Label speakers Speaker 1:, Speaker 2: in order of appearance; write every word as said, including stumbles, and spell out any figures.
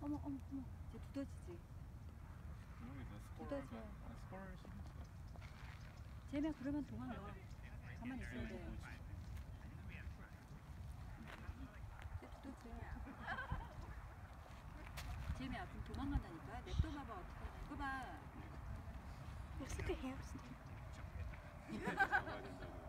Speaker 1: 어머 어머 어머 이제 두더지지.
Speaker 2: 모르겠어. 스콜.
Speaker 1: 두더지야.
Speaker 2: 아, 스콜 심었어.
Speaker 1: 쟤네 그러면 도망가. 가만히 있어야 돼. 이제 두더지야. 쟤네 앞으로 도망간다니까. 냅둬 봐봐 어떻게 하나. 이거 봐.
Speaker 3: Looks like a hamster.
Speaker 2: 잡아야 된다고.